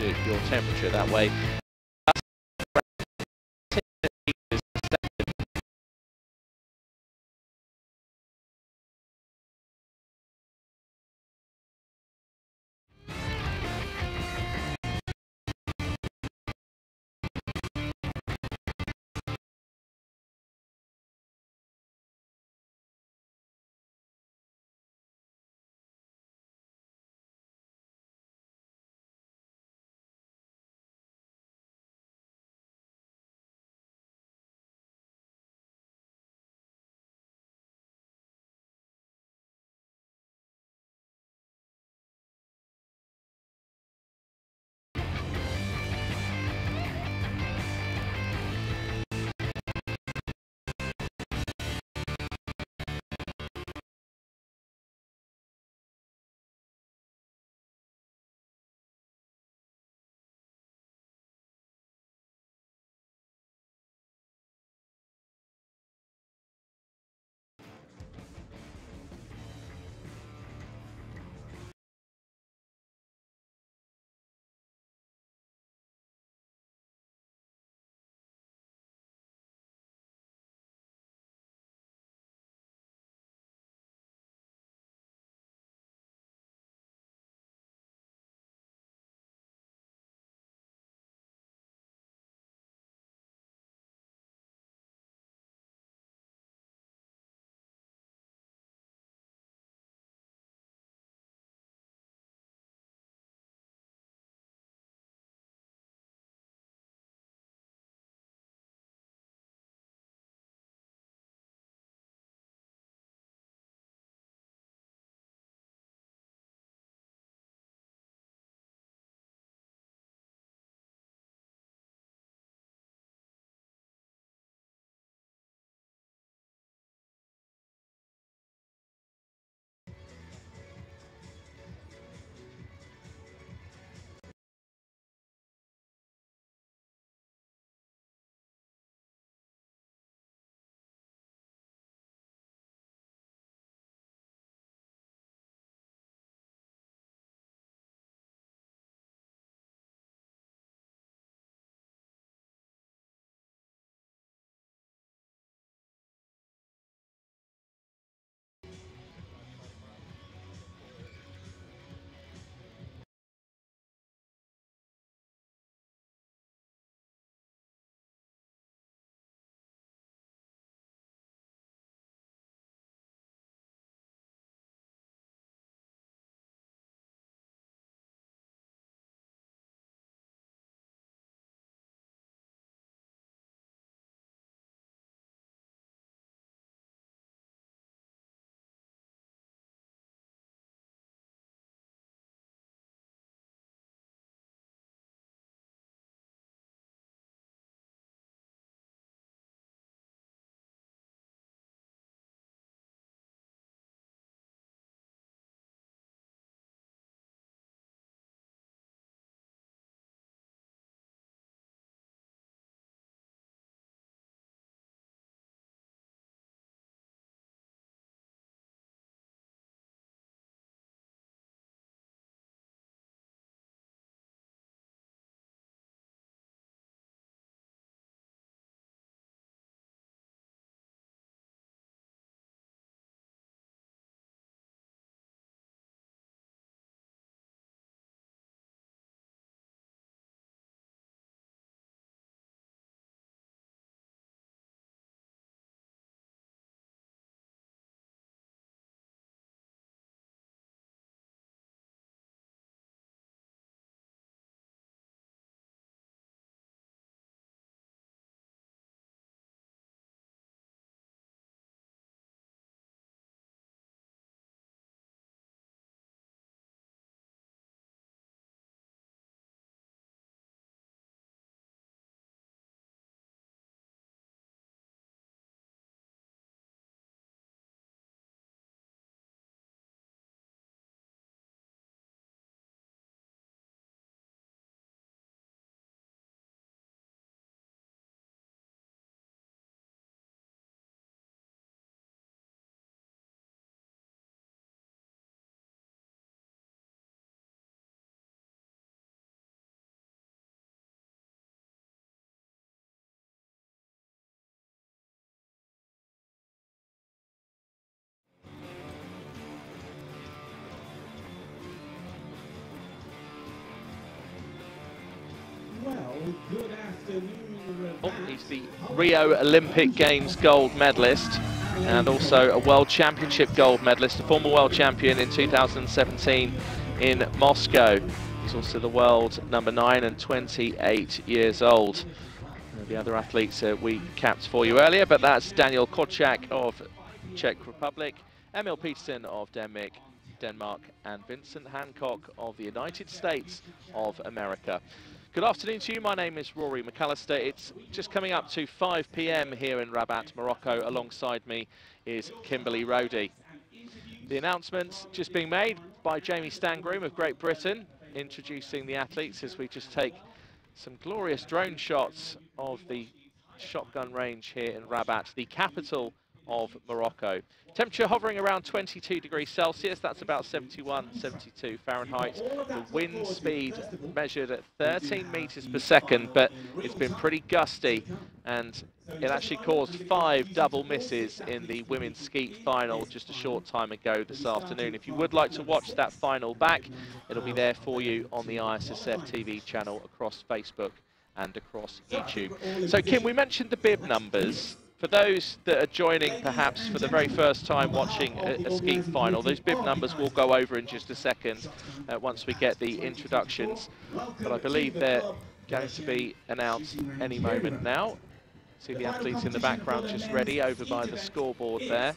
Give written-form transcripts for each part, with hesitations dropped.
your temperature that way. He's the Rio Olympic Games gold medalist and also a World Championship gold medalist, a former world champion in 2017 in Moscow. He's also the world #9 and 28 years old. The other athletes we capped for you earlier, but that's Daniel Korczak of Czech Republic, Emil Petersen of Denmark, and Vincent Hancock of the United States of America. Good afternoon to you. My name is Rory McAllister. It's just coming up to 5 p.m. here in Rabat, Morocco. Alongside me is Kimberly Rodey. The announcements just being made by Jamie Stangroom of Great Britain, introducing the athletes as we just take some glorious drone shots of the shotgun range here in Rabat, the capital of Morocco. Temperature hovering around 22 degrees Celsius, that's about 71, 72 Fahrenheit. The wind speed measured at 13 meters per second, but it's been pretty gusty, and it actually caused 5 double misses in the women's skeet final just a short time ago this afternoon. If you would like to watch that final back, it'll be there for you on the ISSF TV channel across Facebook and across YouTube. So Kim, we mentioned the bib numbers. For those that are joining perhaps for the very first time watching a skeet final, those bib numbers will go over in just a second once we get the introductions. But I believe they're going to be announced any moment now. See the athletes in the background just ready over by the scoreboard there.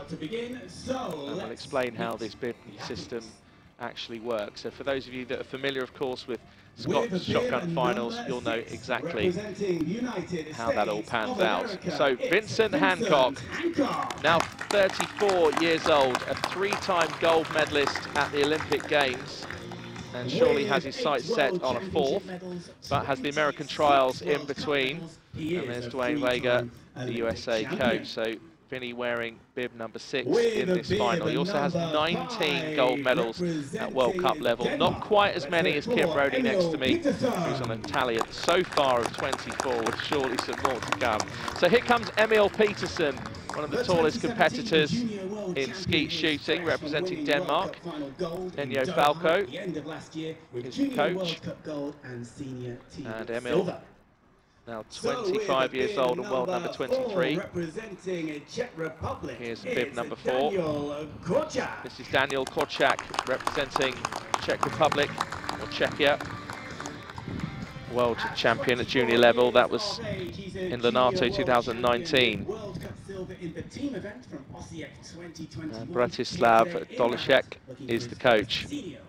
And we'll explain how this bib system actually works. So for those of you that are familiar, of course, with Scott's shotgun finals, you'll know exactly how that all pans out. So Vincent Hancock, now 34 years old, a 3-time gold medalist at the Olympic Games, and surely has his sights set on a 4th, but has the American trials in between. And there's Dwayne Vega, the USA coach. So Vinny wearing bib number 6 in this final. He also has 19 gold medals at World Cup level. Not quite as many as Kim Rodey next to me, who's on a tally so far of 24, with surely some more to come. So here comes Emil Petersen, one of the tallest competitors in skeet shooting, representing Denmark. Enyo Falco is the coach. And Emil, now 25 years old and world number 23. Here's bib number 4. This is Daniel Korczak representing Czech Republic, or Czechia. World champion at junior level. That was in Lenato 2019. And Bratislav Dolishek is the coach.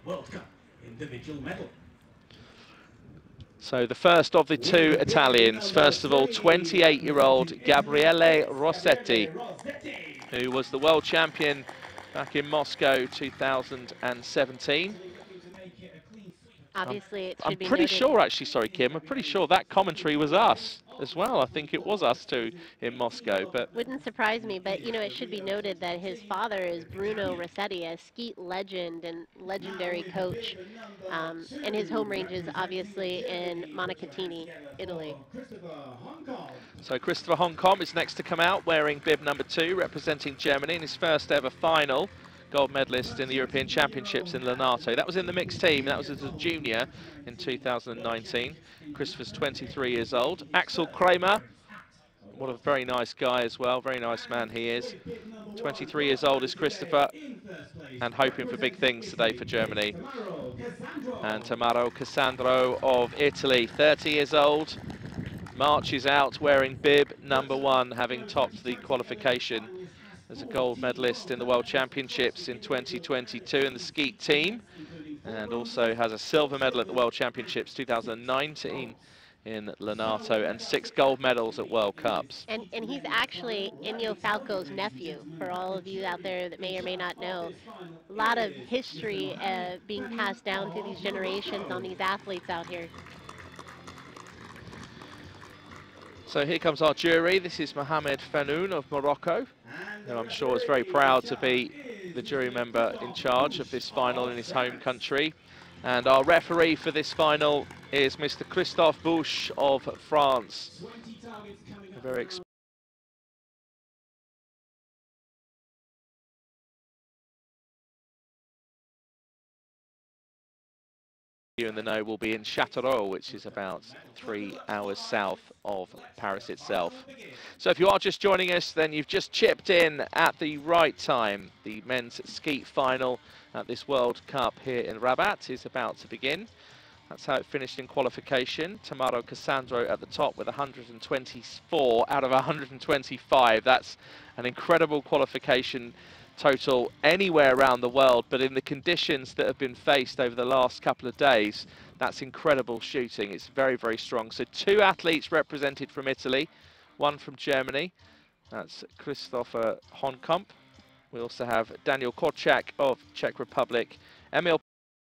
So the first of the 2 Italians, first of all, 28-year-old Gabriele Rossetti, who was the world champion back in Moscow 2017. Obviously, it should I'm be pretty noted. sure, actually, sorry, Kim, I'm pretty sure that commentary was us as well. I think it was us too in Moscow. But wouldn't surprise me, but you know, it should be noted that his father is Bruno Rossetti, a skeet legend and legendary coach, and his home range is obviously in Montecatini, Italy. So Christopher Honkom is next to come out, wearing bib number 2, representing Germany in his first ever final. Gold medalist in the European Championships in Lenato. That was in the mixed team. That was as a junior in 2019. Christopher's 23 years old. Axel Kramer, what a very nice guy as well. Very nice man he is. 23 years old is Christopher, and hoping for big things today for Germany. And Tamaro Cassandro of Italy, 30 years old, marches out wearing bib number 1, having topped the qualification as a gold medalist in the World Championships in 2022 in the skeet team, and also has a silver medal at the World Championships 2019 in Lenato, and 6 gold medals at World Cups. And he's actually Enyo Falco's nephew, for all of you out there that may or may not know. A lot of history being passed down through these generations on these athletes out here. So here comes our jury. This is Mohamed Fenoun of Morocco, who I'm sure is very proud to be the jury member in charge of this final in his home country. And our referee for this final is Mr. Christophe Bouche of France. A very you in the know will be in Châteauroux, which is about 3 hours south of Paris itself. So if you are just joining us, then you've just chipped in at the right time. The men's skeet final at this World Cup here in Rabat is about to begin. That's how it finished in qualification. Tamaro Cassandro at the top with 124 out of 125. That's an incredible qualification total anywhere around the world, but in the conditions that have been faced over the last couple of days, that's incredible shooting. It's very, very strong. So 2 athletes represented from Italy, 1 from Germany. That's Krzysztofer Honkamp. We also have Daniel Korczak of Czech Republic, Emil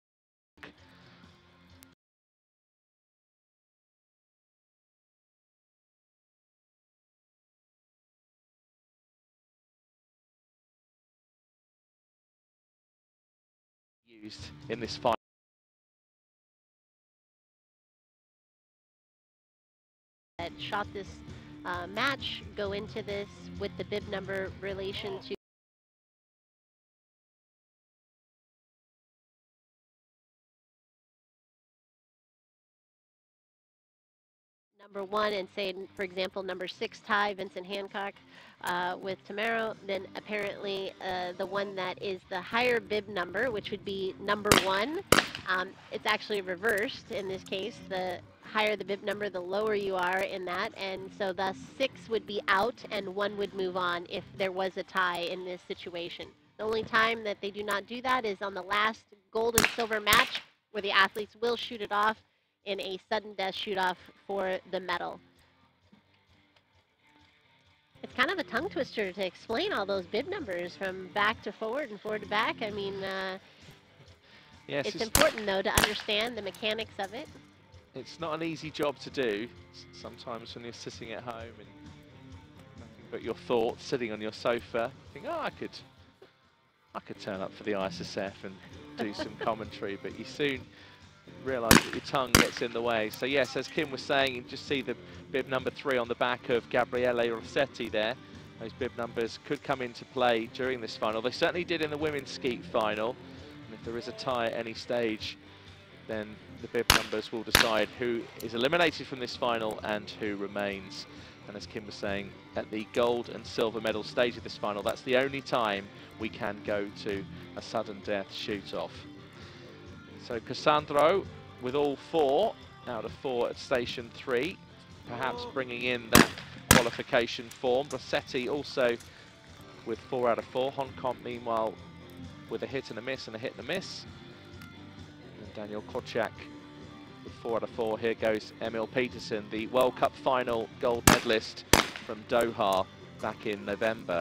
used in this final. That shot this match go into this with the bib number relation to number 1 and say, for example, number 6 tie, Vincent Hancock with Tamaro, then apparently the one that is the higher bib number, which would be number 1, it's actually reversed in this case. The higher the bib number, the lower you are in that, and so thus 6 would be out and 1 would move on if there was a tie in this situation. The only time that they do not do that is on the last gold and silver match, where the athletes will shoot it off in a sudden death shoot-off for the medal. It's kind of a tongue twister to explain all those bib numbers from back to forward and forward to back. I mean, yes, it's important, though, to understand the mechanics of it. It's not an easy job to do. Sometimes when you're sitting at home and nothing but your thoughts, sitting on your sofa, you think, oh, I could turn up for the ISSF and do some commentary, but you soon realise that your tongue gets in the way. So yes, as Kim was saying, you just see the bib number 3 on the back of Gabriele Rossetti there. Those bib numbers could come into play during this final. They certainly did in the women's skeet final. And if there is a tie at any stage, then the bib numbers will decide who is eliminated from this final and who remains. And as Kim was saying, at the gold and silver medal stage of this final, that's the only time we can go to a sudden death shoot-off. So Cassandro with all 4 out of 4 at station 3, perhaps bringing in that qualification form. Rossetti also with 4 out of 4. Honkamp, meanwhile, with a hit and a miss and a hit and a miss. And Daniel Korczak with 4 out of 4. Here goes Emil Petersen, the World Cup final gold medalist from Doha back in November.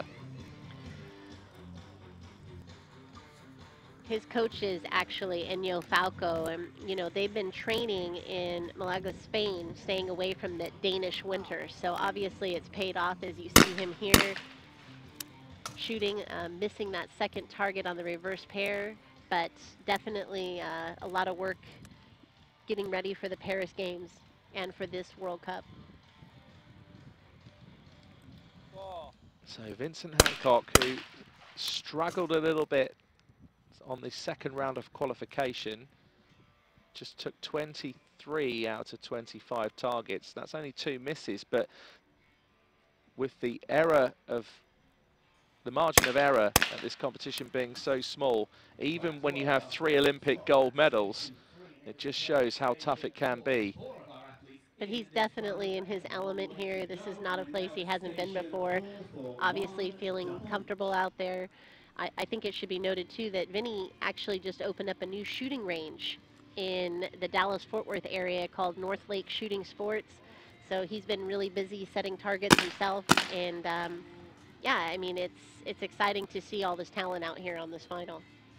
His coach is actually Enyo Falco, and you know, they've been training in Malaga, Spain, staying away from the Danish winter. So obviously it's paid off, as you see him here shooting, missing that second target on the reverse pair, but definitely a lot of work getting ready for the Paris Games and for this World Cup. So Vincent Hancock, who struggled a little bit on the second round of qualification, just took 23 out of 25 targets. That's only 2 misses, but with the error of the margin of error at this competition being so small, even when you have 3 Olympic gold medals, it just shows how tough it can be. But he's definitely in his element here. This is not a place he hasn't been before. Obviously feeling comfortable out there. I think it should be noted, too, that Vinny actually just opened up a new shooting range in the Dallas-Fort Worth area called North Lake Shooting Sports. So he's been really busy setting targets himself. And, yeah, I mean, it's exciting to see all this talent out here on this final.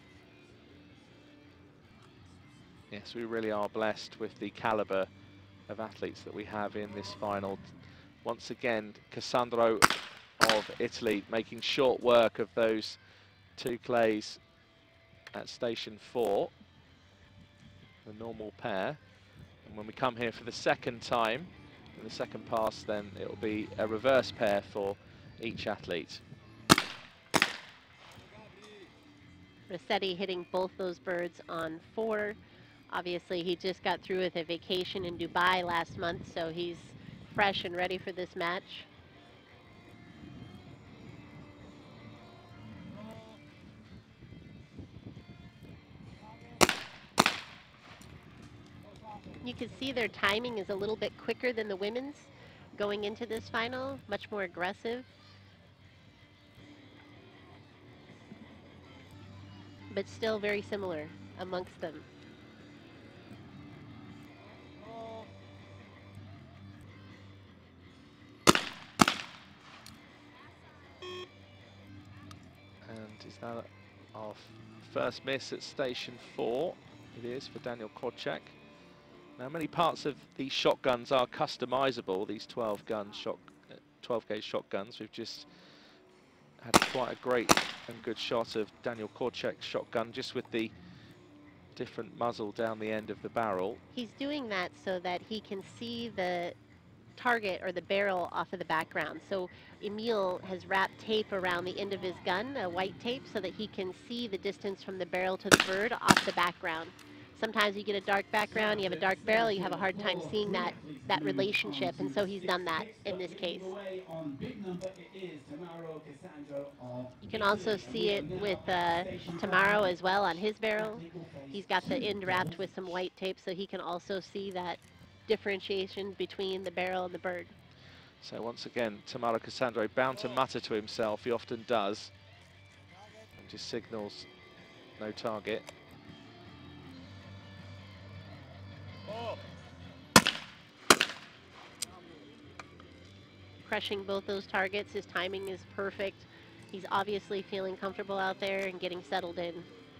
Yes, we really are blessed with the caliber of athletes that we have in this final. Once again, Cassandro of Italy making short work of those 2 clays at station 4, the normal pair. And when we come here for the second time, in the second pass, then it'll be a reverse pair for each athlete. Rossetti hitting both those birds on 4. Obviously, he just got through with a vacation in Dubai last month, so he's fresh and ready for this match. You can see their timing is a little bit quicker than the women's going into this final, much more aggressive. But still very similar amongst them. And is that our first miss at station 4? It is for Daniel Korczak. Now, many parts of these shotguns are customizable. These 12 gauge shotguns. We've just had quite a great and good shot of Daniel Korczak's shotgun, just with the different muzzle down the end of the barrel. He's doing that so that he can see the target or the barrel off of the background. So Emil has wrapped tape around the end of his gun, a white tape, so that he can see the distance from the barrel to the bird off the background. Sometimes you get a dark background, you have a dark barrel, you have a hard time seeing that relationship, and so he's done that in this case. You can also see it with Tamaro as well on his barrel. He's got the end wrapped with some white tape, so he can also see that differentiation between the barrel and the bird. So once again, Tamaro Cassandro bound to mutter to himself, he often does, and just signals no target. Crushing both those targets, his timing is perfect. He's obviously feeling comfortable out there and getting settled in.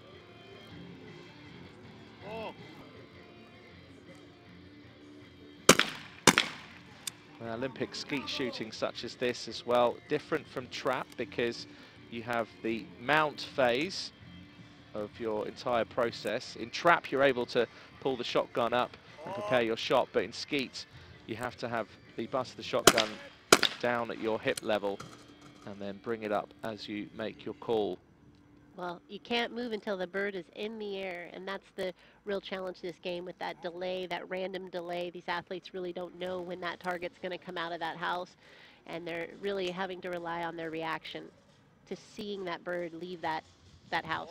Olympic skeet shooting such as this as well, different from trap because you have the mount phase of your entire process. In trap, you're able to pull the shotgun up and prepare your shot, but in skeet, you have to have the butt of the shotgun down at your hip level and then bring it up as you make your call. Well, you can't move until the bird is in the air, and that's the real challenge this game with that delay, that random delay. These athletes really don't know when that target's going to come out of that house, and they're really having to rely on their reaction to seeing that bird leave that house.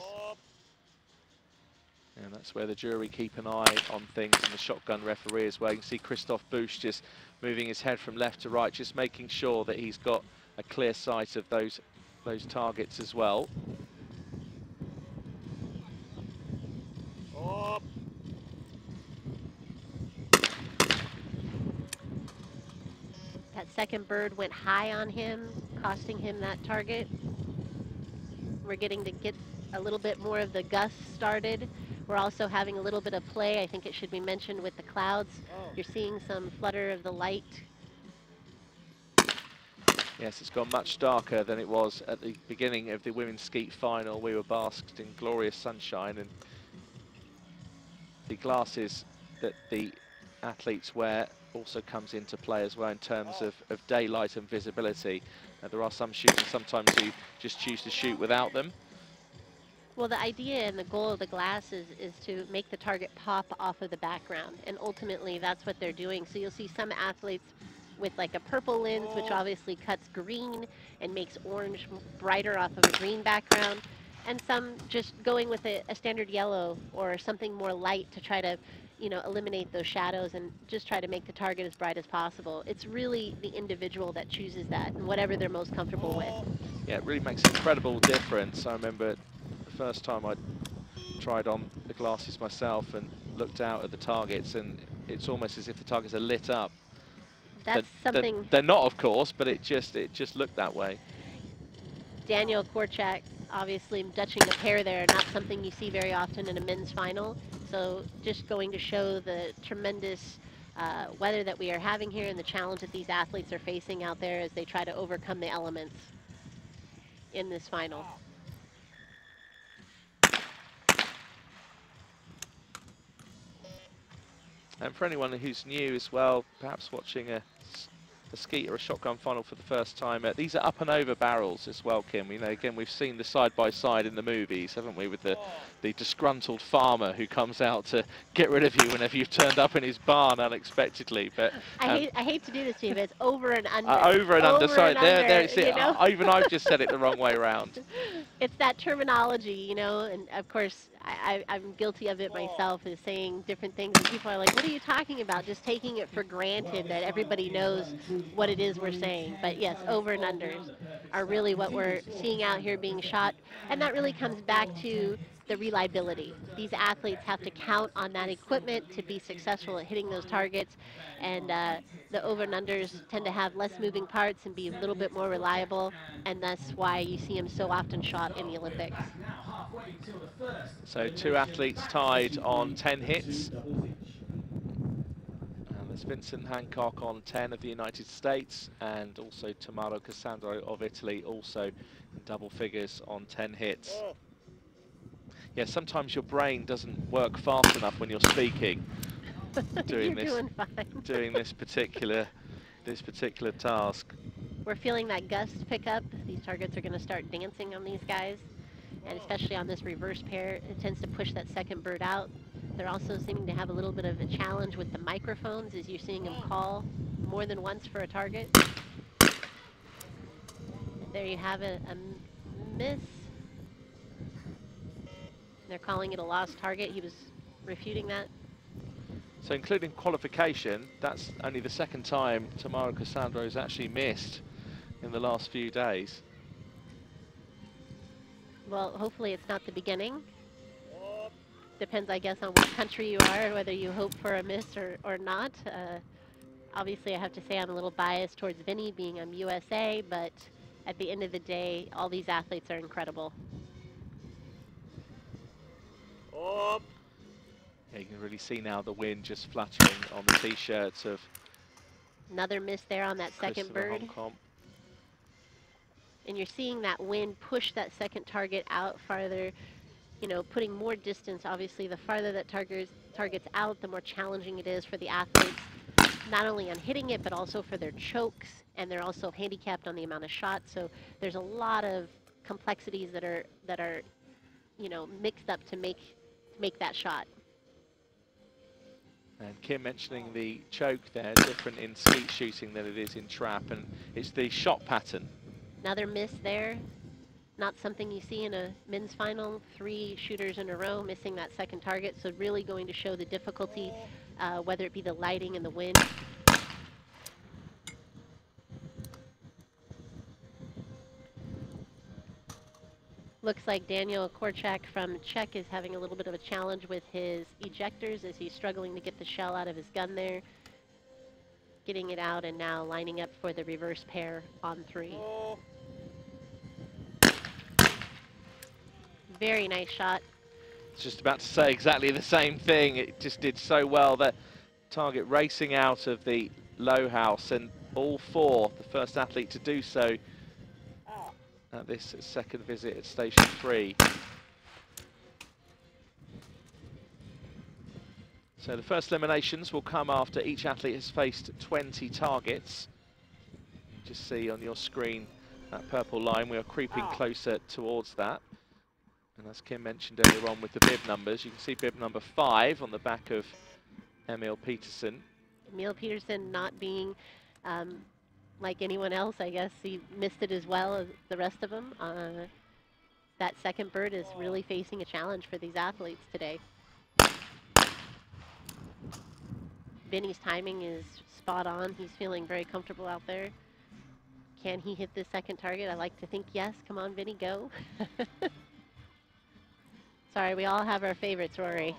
And that's where the jury keep an eye on things, and the shotgun referee as well. You can see Christoph Busch just moving his head from left to right, just making sure that he's got a clear sight of those targets as well. That second bird went high on him, costing him that target. We're getting to get a little bit more of the gust started. We're also having a little bit of play, I think it should be mentioned, with the clouds. You're seeing some flutter of the light. Yes, it's gone much darker than it was at the beginning of the women's skeet final. We were basked in glorious sunshine, and the glasses that the athletes wear also comes into play as well in terms of daylight and visibility. There are some shooters sometimes who just choose to shoot without them. Well, the idea and the goal of the glasses is to make the target pop off of the background, and ultimately that's what they're doing. So you'll see some athletes with like a purple lens, which obviously cuts green and makes orange brighter off of a green background, and some just going with a standard yellow or something more light to try to, you know, eliminate those shadows and just try to make the target as bright as possible. It's really the individual that chooses that and whatever they're most comfortable with. Yeah, it really makes an incredible difference. I remember the first time I tried on the glasses myself and looked out at the targets, and it's almost as if the targets are lit up. That's something. They're not, of course, but it just looked that way. Daniel Korczak obviously dutching a pair there, not something you see very often in a men's final. So just going to show the tremendous weather that we are having here and the challenge that these athletes are facing out there as they try to overcome the elements in this final. And for anyone who's new as well, perhaps watching the a skeet or a shotgun funnel for the first time. These are up and over barrels as well, Kim. You know, again, we've seen the side-by-side in the movies, haven't we, with the disgruntled farmer who comes out to get rid of you whenever you've turned up in his barn unexpectedly. But I hate to do this to you, but it's over and under. Over and under, sorry, there, you know? even I've just said it the wrong way around. It's that terminology, you know, and of course, I'm guilty of it myself, is saying different things, and people are like, what are you talking about? Just taking it for granted that everybody knows what it is we're saying. But yes, over and unders are really what we're seeing out here being shot, and that really comes back to the reliability. These athletes have to count on that equipment to be successful at hitting those targets, and the over and unders tend to have less moving parts and be a little bit more reliable, and that's why you see them so often shot in the Olympics. So 2 athletes tied on 10 hits. And there's Vincent Hancock on 10 of the United States, and also Tommaso Cassandro of Italy, also in double figures on 10 hits. Yeah, sometimes your brain doesn't work fast enough when you're speaking, doing this particular task. We're feeling that gust pick up. These targets are going to start dancing on these guys, and especially on this reverse pair, it tends to push that second bird out. They're also seeming to have a little bit of a challenge with the microphones, as you're seeing them call more than once for a target. There you have a miss. They're calling it a lost target. He was refuting that. So including qualification, that's only the second time Tommaso Cassandro has actually missed in the last few days. Well, hopefully it's not the beginning. Depends, I guess, on what country you are and whether you hope for a miss or not. Obviously, I have to say I'm a little biased towards Vinny, being I'm USA, but at the end of the day, all these athletes are incredible. Yeah, you can really see now the wind just fluttering on the t-shirts of another miss there on that second bird. And you're seeing that wind push that second target out farther, you know, putting more distance. Obviously, the farther that target's out, the more challenging it is for the athletes, not only on hitting it, but also for their chokes, and they're also handicapped on the amount of shots. So there's a lot of complexities that are, you know, mixed up to make that shot. And Kim mentioning the choke there, different in skeet shooting than it is in trap, and it's the shot pattern. Another miss there. Not something you see in a men's final. 3 shooters in a row missing that second target, so really going to show the difficulty, whether it be the lighting and the wind. Looks like Daniel Korczak from Czech is having a little bit of a challenge with his ejectors as he's struggling to get the shell out of his gun there. Getting it out and now lining up for the reverse pair on 3. Very nice shot. Just about to say exactly the same thing. It just did so well. That target racing out of the low house, and all 4, the first athlete to do so at this second visit at Station 3. So the first eliminations will come after each athlete has faced 20 targets. Just see on your screen that purple line. We are creeping closer towards that. And as Kim mentioned earlier on with the bib numbers, you can see bib number 5 on the back of Emil Petersen. Emil Petersen not being like anyone else, I guess. He missed it as well as the rest of them. That second bird is really facing a challenge for these athletes today. Vinny's timing is spot on. He's feeling very comfortable out there. Can he hit this second target? I like to think yes. Come on, Vinny, go. Sorry, we all have our favorites, Rory.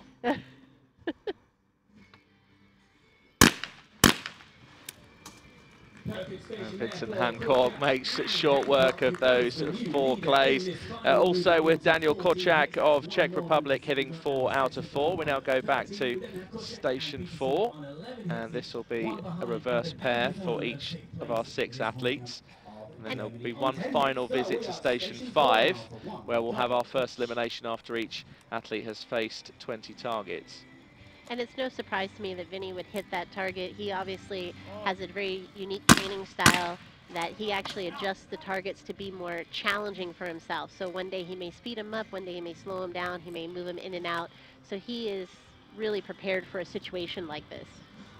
Vincent Hancock makes short work of those 4 clays. Also with Daniel Korczak of Czech Republic hitting 4 out of 4. We now go back to Station 4, and this will be a reverse pair for each of our 6 athletes. And then there'll be one final visit to Station 5, where we'll have our first elimination after each athlete has faced 20 targets. And it's no surprise to me that Vinny would hit that target. He obviously has a very unique training style that he actually adjusts the targets to be more challenging for himself. So one day he may speed him up, one day he may slow him down, he may move him in and out. So he is really prepared for a situation like this.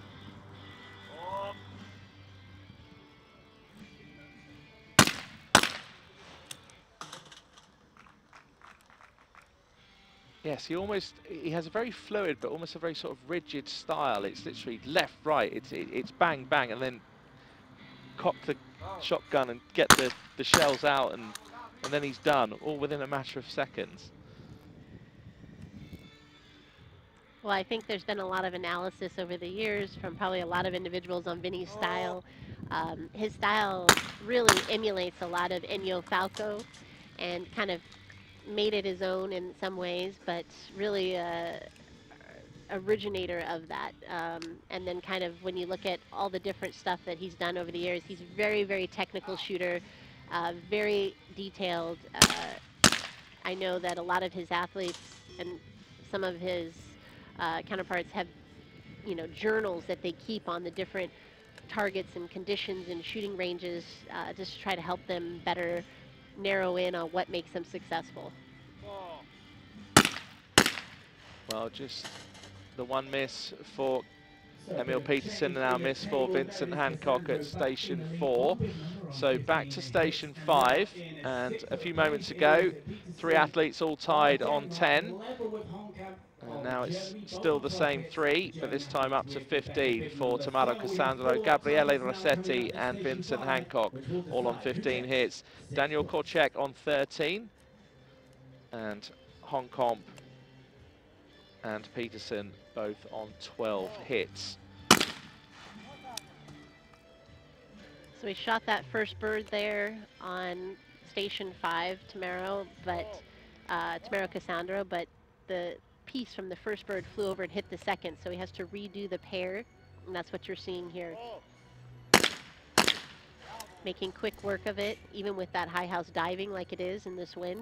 Yes, he has a very fluid, but almost a very sort of rigid style. It's literally left, right, it's bang, bang, and then cock the shotgun and get the shells out, and then he's done, all within a matter of seconds. Well, I think there's been a lot of analysis over the years from probably a lot of individuals on Vinny's style. His style really emulates a lot of Ennio Falco and kind of made it his own in some ways, but really a originator of that. And then kind of when you look at all the different stuff that he's done over the years, he's a very, very technical shooter, very detailed. I know that a lot of his athletes and some of his counterparts have, you know, journals that they keep on the different targets and conditions and shooting ranges just to try to help them better narrow in on what makes them successful. Well, just the one miss for Emil Petersen, now miss for Vincent Hancock at station 4. So back to station 5, and a few moments ago, 3 athletes all tied on 10. And now it's still the same 3, but this time up to 15 for Tommaso Cassandro, Gabriele Rossetti and Vincent Hancock, all on 15 hits. Daniel Korczak on 13, and Hong Kong and Petersen both on 12 hits. So he shot that first bird there on station 5, Tommaso Cassandro, but the piece from the first bird flew over and hit the second, so he has to redo the pair, and that's what you're seeing here. Making quick work of it, even with that high house diving like it is in this wind.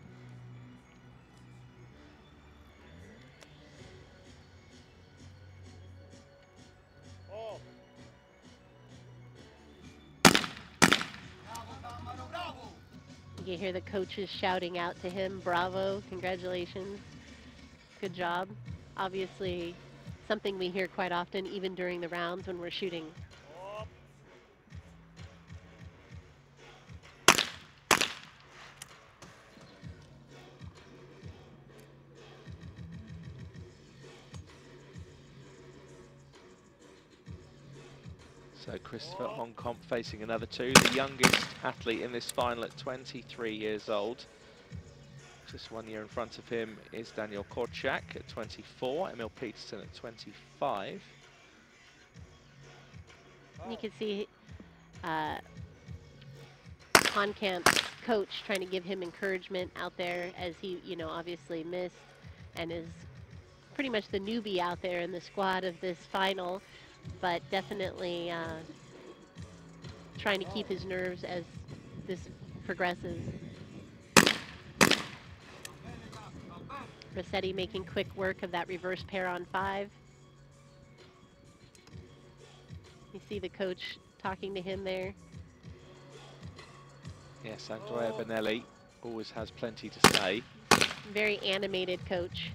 You hear the coaches shouting out to him, bravo, congratulations, good job. Obviously, something we hear quite often, even during the rounds when we're shooting. So Christopher Hong Kong facing another 2, the youngest athlete in this final at 23 years old. Just 1 year in front of him is Daniel Korczak at 24, Emil Petersen at 25. You can see Honkamp's coach trying to give him encouragement out there as he, you know, obviously missed and is pretty much the newbie out there in the squad of this final, but definitely trying to keep his nerves as this progresses. Rossetti making quick work of that reverse pair on 5. You see the coach talking to him there. Yes, Andrea Benelli always has plenty to say. Very animated coach.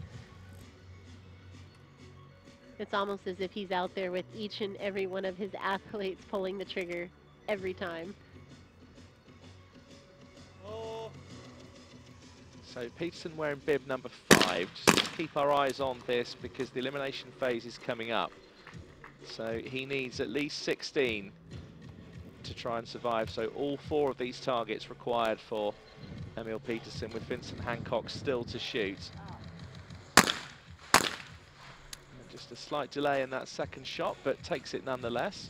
It's almost as if he's out there with each and every one of his athletes pulling the trigger every time. So Petersen wearing bib number 5. Just keep our eyes on this because the elimination phase is coming up. So he needs at least 16 to try and survive. So all 4 of these targets required for Emil Petersen, with Vincent Hancock still to shoot. Just a slight delay in that second shot, but takes it nonetheless.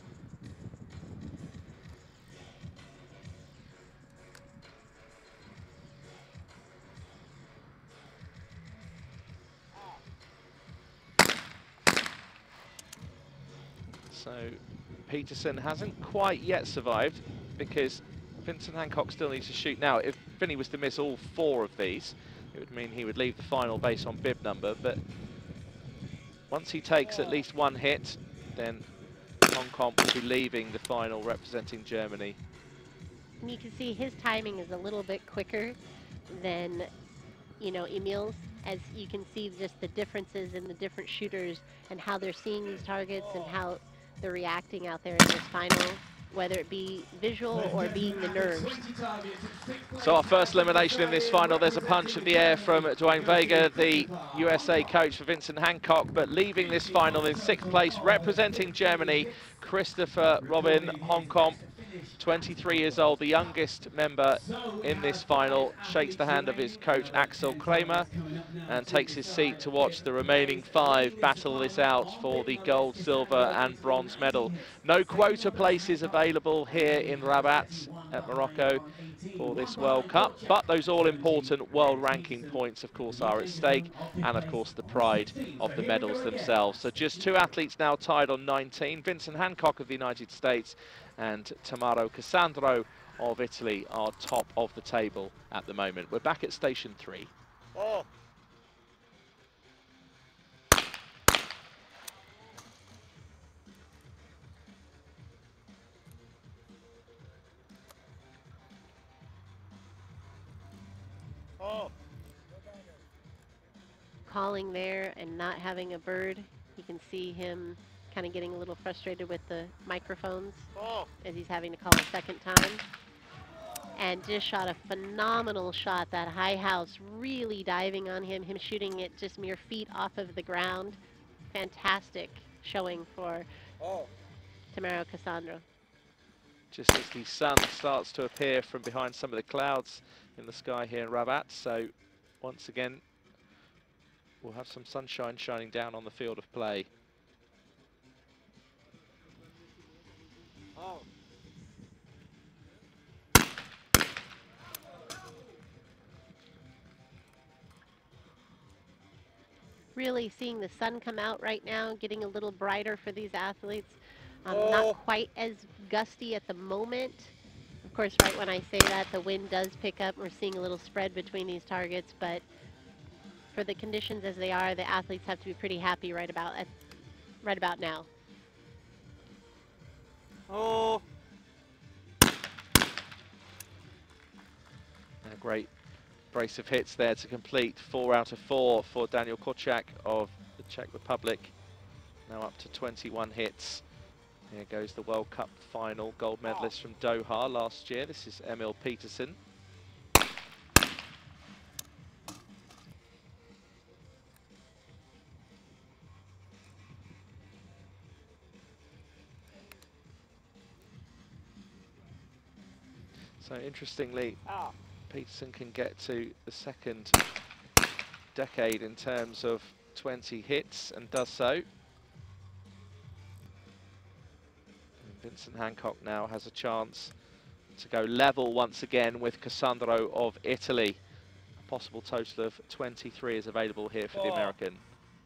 So Petersen hasn't quite yet survived because Vincent Hancock still needs to shoot. Now, if Vinny was to miss all 4 of these, it would mean he would leave the final based on bib number, but Once he takes at least one hit, then Honkamp will be leaving the final representing Germany. And you can see his timing is a little bit quicker than, you know, Emil's, as you can see just the differences in the different shooters and how they're seeing these targets and how they're reacting out there in this final, whether it be visual or being the nerves. So our first elimination in this final, there's a punch of the air from Dwayne Vega, the USA coach for Vincent Hancock, but leaving this final in 6th place, representing Germany, Christopher Robin Honkamp, 23 years old, the youngest member in this final, shakes the hand of his coach Axel Kramer and takes his seat to watch the remaining 5 battle this out for the gold, silver and bronze medal. No quota places available here in Rabat at Morocco for this World Cup, but those all-important world ranking points, of course, are at stake, and of course the pride of the medals themselves. So just 2 athletes now tied on 19, Vincent Hancock of the United States and Tamaro Cassandro of Italy are top of the table at the moment. We're back at station 3. Calling there and not having a bird. You can see him kind of getting a little frustrated with the microphones as he's having to call a second time. And just shot a phenomenal shot, that high house really diving on him, shooting it just mere feet off of the ground. Fantastic showing for Tamaro Cassandro. Just as the sun starts to appear from behind some of the clouds in the sky here in Rabat, so once again we'll have some sunshine shining down on the field of play. Really seeing the sun come out right now, getting a little brighter for these athletes. Not quite as gusty at the moment. Of course, right when I say that, the wind does pick up. We're seeing a little spread between these targets, but for the conditions as they are, the athletes have to be pretty happy right about now. A great brace of hits there to complete 4 out of 4 for Daniel Korczak of the Czech Republic. Now up to 21 hits. Here goes the World Cup final gold medalist from Doha last year. This is Emil Peterson. So interestingly, Peterson can get to the 2nd decade in terms of 20 hits and does so. And Vincent Hancock now has a chance to go level once again with Cassandro of Italy. A possible total of 23 is available here for the American.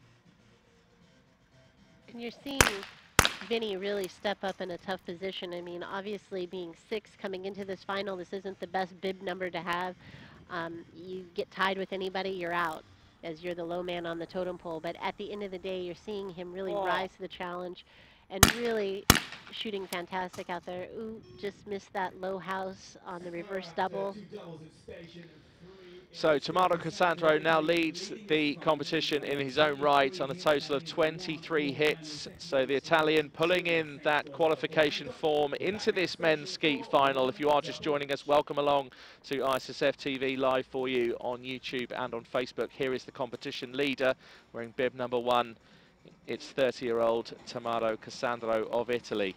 And you're seeing Vinny really step up in a tough position. I mean, obviously being 6th coming into this final, this isn't the best bib number to have. You get tied with anybody, you're out, as you're the low man on the totem pole. But at the end of the day, you're seeing him really rise to the challenge and really shooting fantastic out there. Ooh, just missed that low house on the reverse double. So Tamaro Cassandro now leads the competition in his own right on a total of 23 hits. So the Italian pulling in that qualification form into this men's skeet final. If you are just joining us, welcome along to ISSF TV live for you on YouTube and on Facebook. Here is the competition leader wearing bib number 1. It's 30-year-old Tamaro Cassandro of Italy.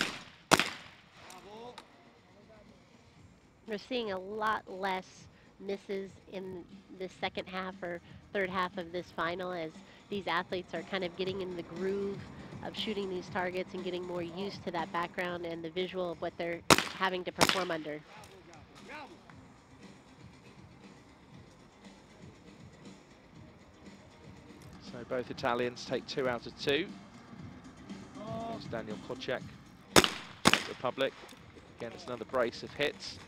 We're seeing a lot less misses in the 2nd half or 3rd half of this final, as these athletes are kind of getting in the groove of shooting these targets and getting more used to that background and the visual of what they're having to perform under. So both Italians take 2 out of 2. Here's Daniel Korczak, Czech Republic. Again, it's another brace of hits.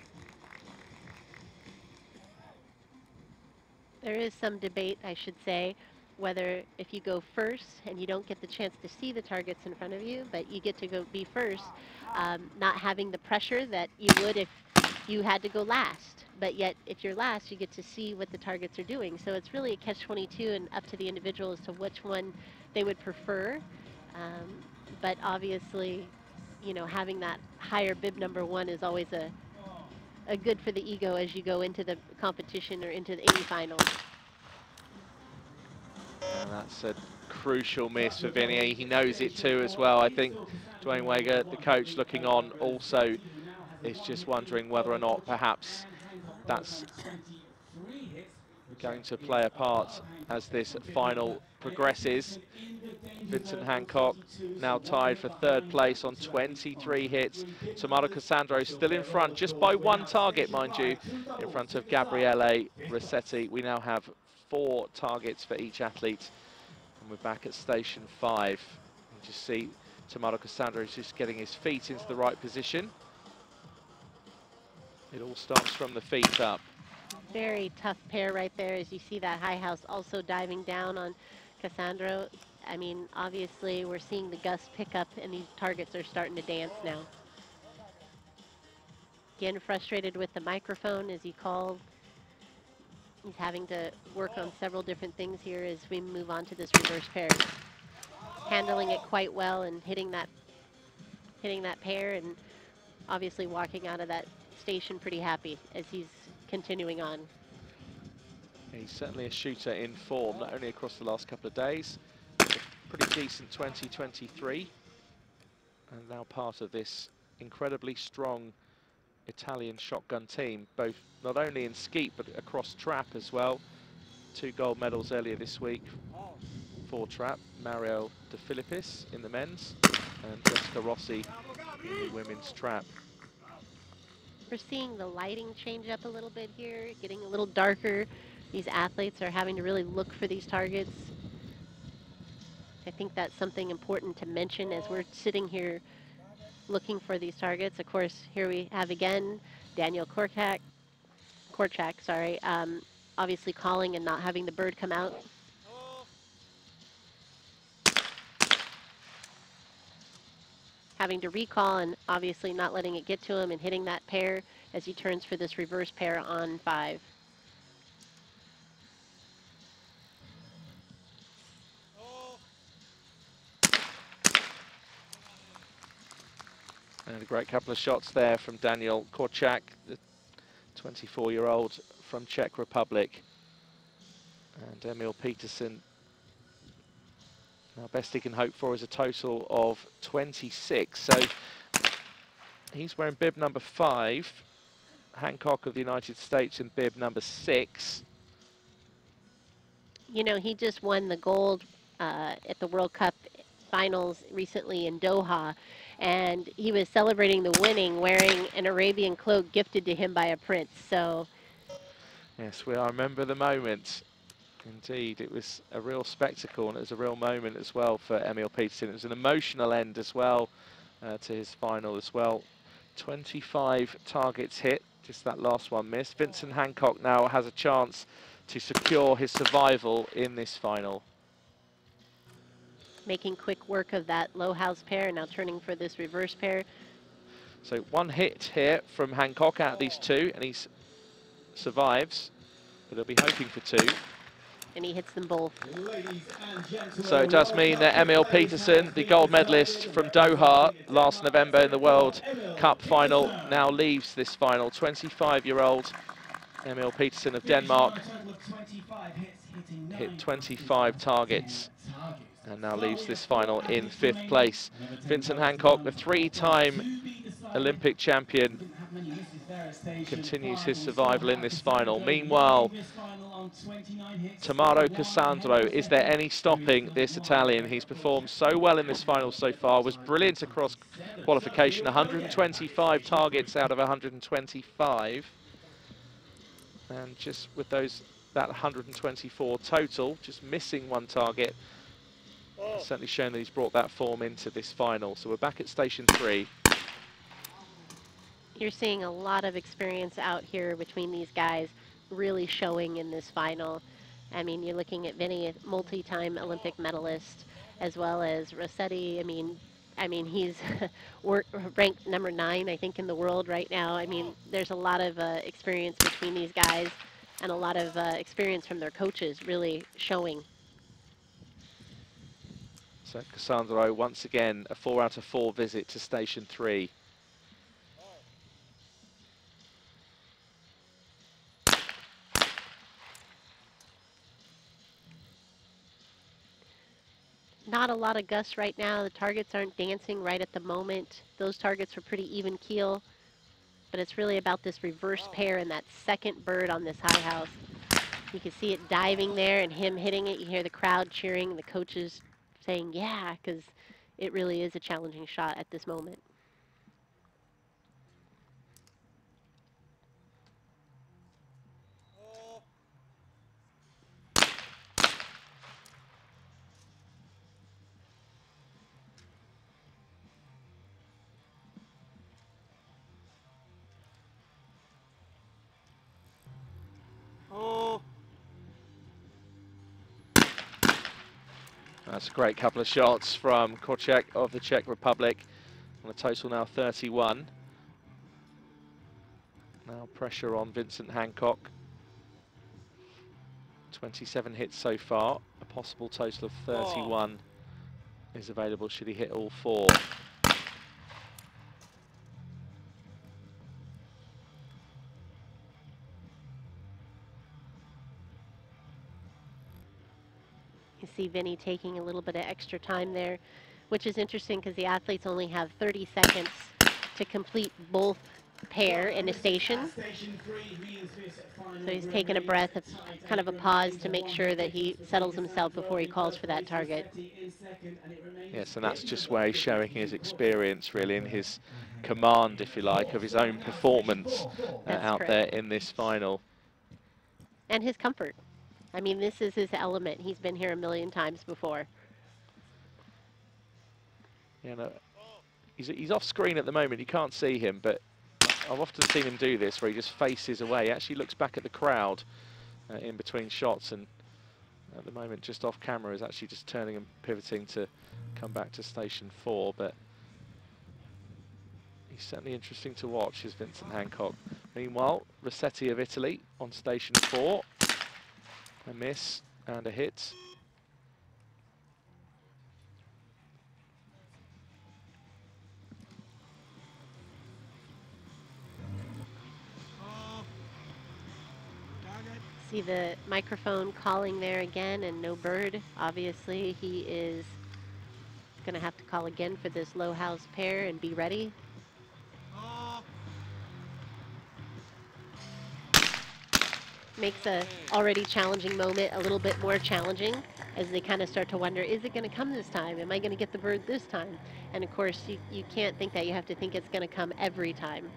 There is some debate, I should say, whether if you go first and you don't get the chance to see the targets in front of you, but you get to go be first, not having the pressure that you would if you had to go last. But yet, if you're last, you get to see what the targets are doing. So it's really a catch-22 and up to the individual as to which one they would prefer. But obviously, you know, having that higher bib number 1 is always a good for the ego as you go into the competition or into any final. And that's a crucial miss for Vinny. He knows it too as well. I think Dwayne Wager, the coach, looking on also is just wondering whether or not perhaps that's going to play a part as this final progresses. Vincent Hancock now tied for 3rd place on 23 hits. Tommaso Cassandro still in front, just by 1 target, mind you, in front of Gabriele Rossetti. We now have 4 targets for each athlete. And we're back at station 5. You just see Tommaso Cassandro is just getting his feet into the right position. It all starts from the feet up. Very tough pair right there as you see that high house also diving down on Cassandro. I mean, obviously we're seeing the gust pick up and these targets are starting to dance now. Again, frustrated with the microphone as he called. He's having to work on several different things here as we move on to this reverse pair. Handling it quite well and hitting that pair, and obviously walking out of that station pretty happy as he's continuing on. He's certainly a shooter in form, not only across the last couple of days, but a pretty decent 2023, and now part of this incredibly strong Italian shotgun team, both not only in skeet but across trap as well. 2 gold medals earlier this week for trap. Mario De Filippis in the men's and Jessica Rossi in the women's trap. We're seeing the lighting change up a little bit here, getting a little darker. These athletes are having to really look for these targets. I think that's something important to mention as we're sitting here looking for these targets. Of course, here we have again Daniel Korczak, obviously calling and not having the bird come out. Having to recall and obviously not letting it get to him and hitting that pair as he turns for this reverse pair on 5. And a great couple of shots there from Daniel Korczak, the 24-year-old from Czech Republic. And Emil Peterson, now best he can hope for is a total of 26. So he's wearing bib number 5. Hancock of the United States in bib number 6. You know, he just won the gold at the World Cup finals recently in Doha, and he was celebrating the winning wearing an Arabian cloak gifted to him by a prince. So yes, I remember the moment. Indeed, it was a real spectacle, and it was a real moment as well for Emil Peterson. It was an emotional end as well to his final as well. 25 targets hit, just that last one missed. Vincent Hancock now has a chance to secure his survival in this final. Making quick work of that low house pair, now turning for this reverse pair. So 1 hit here from Hancock out of these 2, and he survives, but he'll be hoping for 2. And he hits them both. So it does mean that Emil Peterson, the gold medalist from Doha last November in the World Cup final, now leaves this final. 25-year-old Emil Peterson of Denmark hit 25 targets and now leaves this final in 5th place. Vincent Hancock, the 3-time Olympic champion, continues his survival in this final. Meanwhile, Tommaso Cassandro, is there any stopping this Italian? He's performed so well in this final so far, was brilliant across qualification, 125 targets out of 125. And just with that 124 total, just missing 1 target, certainly shown that he's brought that form into this final. So we're back at station 3. You're seeing a lot of experience out here between these guys really showing in this final. I mean, you're looking at Vinny, a multi-time Olympic medalist, as well as Rossetti. I mean, he's ranked number 9, I think, in the world right now. I mean, there's a lot of experience between these guys, and a lot of experience from their coaches really showing. So Cassandro, once again, a 4 out of 4 visit to station 3. Not a lot of gusts right now. The targets aren't dancing right at the moment. Those targets are pretty even keel, but it's really about this reverse pair and that second bird on this high house. You can see it diving there and him hitting it. You hear the crowd cheering, the coaches saying, yeah, because it really is a challenging shot at this moment. That's a great couple of shots from Korczak of the Czech Republic. On a total now 31. Now pressure on Vincent Hancock. 27 hits so far. A possible total of 31 is available should he hit all 4. You see Vinny taking a little bit of extra time there, which is interesting because the athletes only have 30 seconds to complete both pair in a station. So he's taking a breath, kind of a pause to make sure that he settles himself before he calls for that target. Yes, and that's just where he's showing his experience, really, in his command, if you like, of his own performance out there in this final. And his comfort. I mean, this is his element. He's been here a million times before. You know, he's off screen at the moment. You can't see him, but I've often seen him do this where he just faces away. He actually looks back at the crowd in between shots, and at the moment just off camera is actually just turning and pivoting to come back to station 4. But he's certainly interesting to watch, is Vincent Hancock. Meanwhile, Rossetti of Italy on station 4. A miss and a hit. See the microphone calling there again, and no bird. Obviously, he is going to have to call again for this low house pair and be ready. Makes a already challenging moment a little bit more challenging as they kind of start to wonder, is it going to come this time? Am I going to get the bird this time? And of course, you can't think that. You have to think it's going to come every time.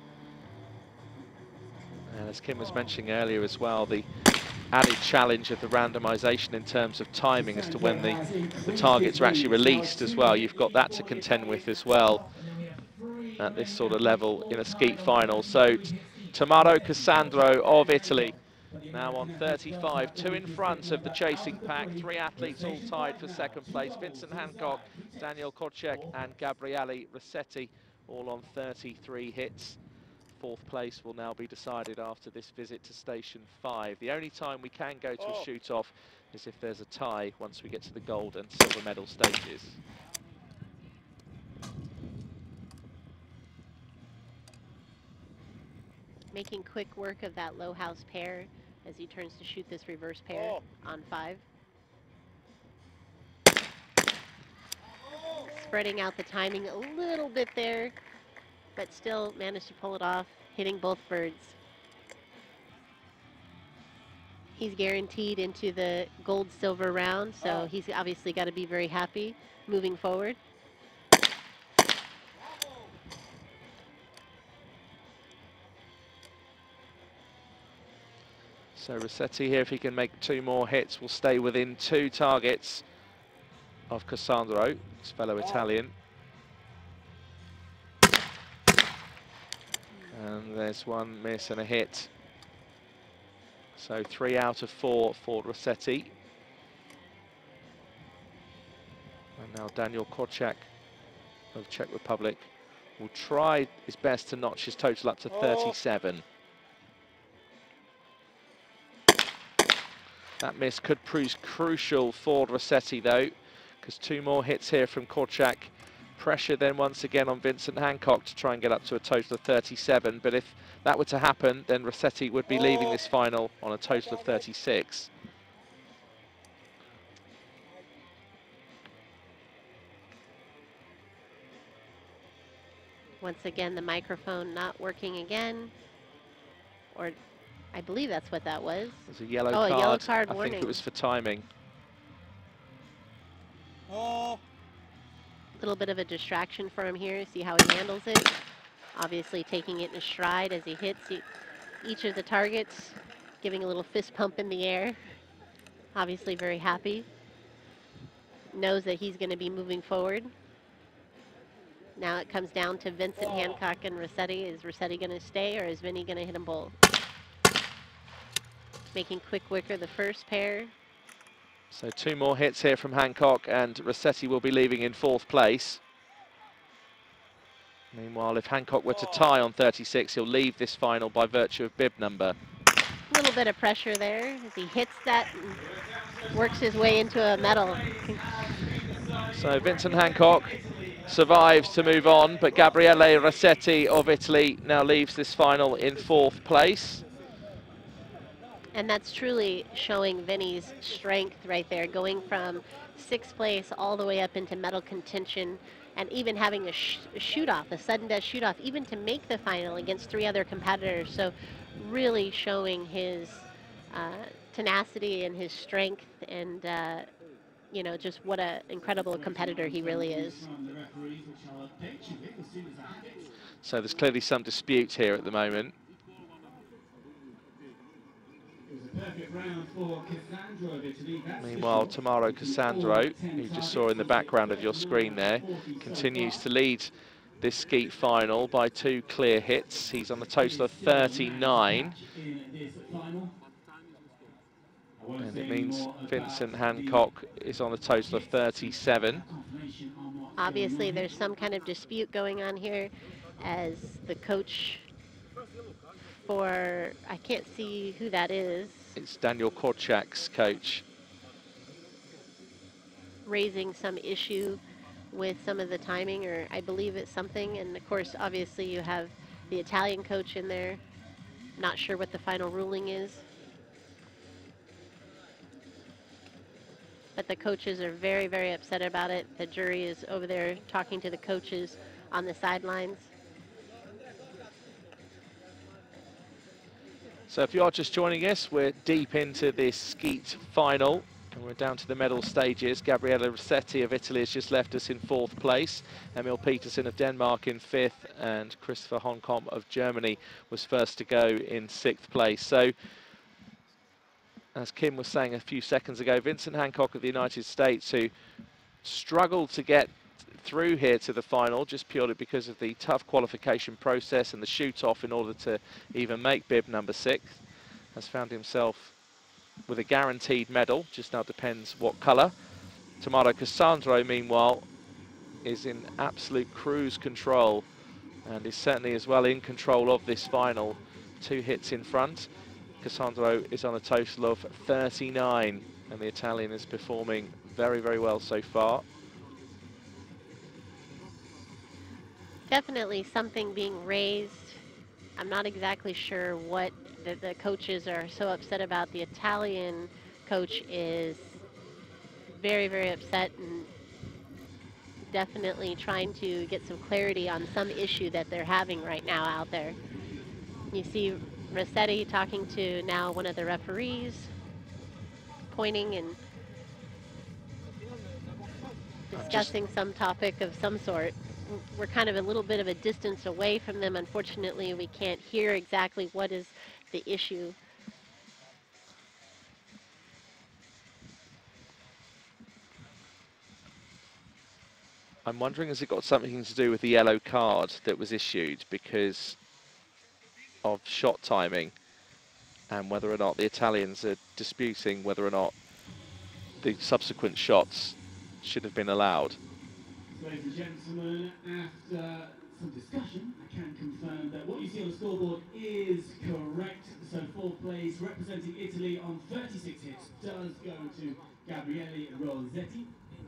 And as Kim was mentioning earlier as well, the added challenge of the randomization in terms of timing as to when the targets are actually released as well. You've got that to contend with as well at this sort of level in a skeet final. So Tommaso Cassandro of Italy now on 35, 2 in front of the chasing pack. 3 athletes all tied for second place. Vincent Hancock, Daniel Korczak and Gabriele Rossetti all on 33 hits. 4th place will now be decided after this visit to station 5. The only time we can go to a shoot-off is if there's a tie once we get to the gold and silver medal stages. Making quick work of that low house pair as he turns to shoot this reverse pair on 5. Spreading out the timing a little bit there, but still managed to pull it off, hitting both birds. He's guaranteed into the gold-silver round, so he's obviously got to be very happy moving forward. So Rossetti here, if he can make 2 more hits, will stay within 2 targets of Cassandro, his fellow Italian. And there's one miss and a hit. So 3 out of 4 for Rossetti. And now Daniel Korczak of Czech Republic will try his best to notch his total up to 37. That miss could prove crucial for Rossetti though, because 2 more hits here from Korczak. Pressure then once again on Vincent Hancock to try and get up to a total of 37. But if that were to happen, then Rossetti would be leaving this final on a total of 36. Once again, the microphone not working again. Or I believe that's what that was. There's a yellow card. A yellow card I warning. think it was for timing. A little bit of a distraction for him here. See how he handles it. Obviously taking it in a stride as he hits each of the targets, giving a little fist pump in the air. Obviously very happy. Knows that he's going to be moving forward. Now it comes down to Vincent Hancock and Rossetti. Is Rossetti going to stay, or is Vinny going to hit them both? Making quick wicker the first pair. So 2 more hits here from Hancock, and Rossetti will be leaving in 4th place. Meanwhile, if Hancock were to tie on 36, he'll leave this final by virtue of bib number. A little bit of pressure there as he hits that and works his way into a medal. So Vincent Hancock survives to move on, but Gabriele Rossetti of Italy now leaves this final in 4th place. And that's truly showing Vinny's strength right there, going from 6th place all the way up into medal contention, and even having a shoot-off, a sudden death shoot-off, even to make the final against 3 other competitors. So really showing his tenacity and his strength, and you know, just what an incredible competitor he really is. So there's clearly some dispute here at the moment. Meanwhile, Tamaro Cassandro, who you just saw in the background of your screen there, continues to lead this skeet final by 2 clear hits. He's on a total of 39. And it means Vincent Hancock is on a total of 37. Obviously, there's some kind of dispute going on here, as the coach for, I can't see who that is. It's Daniel Korczak's coach. Raising some issue with some of the timing, or I believe it's something. And of course, obviously, you have the Italian coach in there. Not sure what the final ruling is. But the coaches are very, very upset about it. The jury is over there talking to the coaches on the sidelines. So if you're just joining us, we're deep into this skeet final, and we're down to the medal stages. Gabriele Rossetti of Italy has just left us in 4th place. Emil Petersen of Denmark in 5th, and Christopher Honkom of Germany was first to go in 6th place. So, as Kim was saying a few seconds ago, Vincent Hancock of the United States, who struggled to get through here to the final just purely because of the tough qualification process and the shoot-off in order to even make bib number 6, has found himself with a guaranteed medal. Just now depends what colour. Tamaro Cassandro, meanwhile, is in absolute cruise control and is certainly as well in control of this final. 2 hits in front. Cassandro is on a total of 39, and the Italian is performing very, very well so far. Definitely something being raised. I'm not exactly sure what the coaches are so upset about. The Italian coach is very, very upset and definitely trying to get some clarity on some issue that they're having right now out there. You see Rossetti talking to now one of the referees, pointing and discussing some topic of some sort. We're kind of a little bit of a distance away from them. Unfortunately, we can't hear exactly what is the issue. I'm wondering, has it got something to do with the yellow card that was issued because of shot timing? and whether or not the Italians are disputing whether or not the subsequent shots should have been allowed. Ladies and gentlemen, after some discussion, I can confirm that what you see on the scoreboard is correct. So fourth place, representing Italy on 36 hits, does go to Gabriele Rossetti.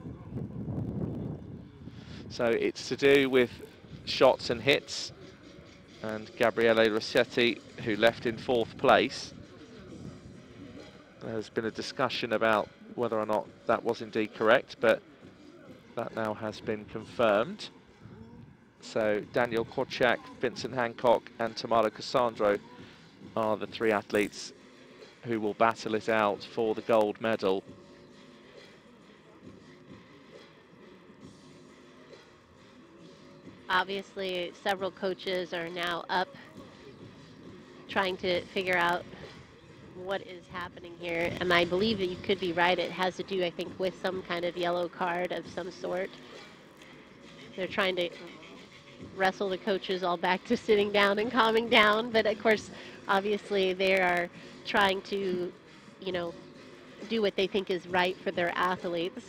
So it's to do with shots and hits, and Gabriele Rossetti, who left in fourth place. There's been a discussion about whether or not that was indeed correct, but that now has been confirmed. So Daniel Korczak, Vincent Hancock and Tamara Cassandro are the three athletes who will battle it out for the gold medal. Obviously, several coaches are now up trying to figure out what is happening here. And I believe that you could be right. It has to do, I think, with some kind of yellow card of some sort. They're trying to wrestle the coaches all back to sitting down and calming down. But of course, obviously, they are trying to, you know, do what they think is right for their athletes.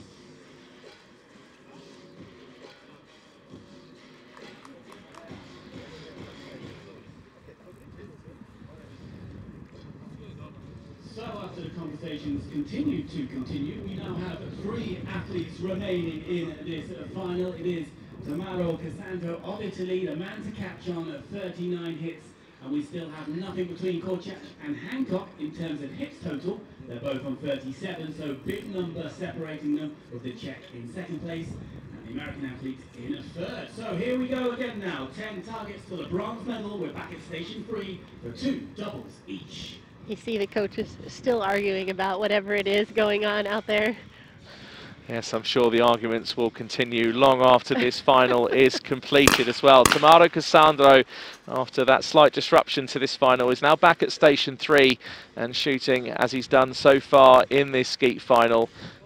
So after the conversations continue, we now have three athletes remaining in this final. It is Tamara Cassandro of Italy, the man to catch on at 39 hits, and we still have nothing between Korczak and Hancock in terms of hits total. They're both on 37, so big number separating them, with the Czech in second place and the American athlete in third. So here we go again now, 10 targets to the bronze medal. We're back at station 3 for 2 doubles each. You see the coaches still arguing about whatever it is going on out there. Yes, I'm sure the arguments will continue long after this final is completed as well. Tamara Cassandro, after that slight disruption to this final, is now back at station 3 and shooting as he's done so far in this skeet final.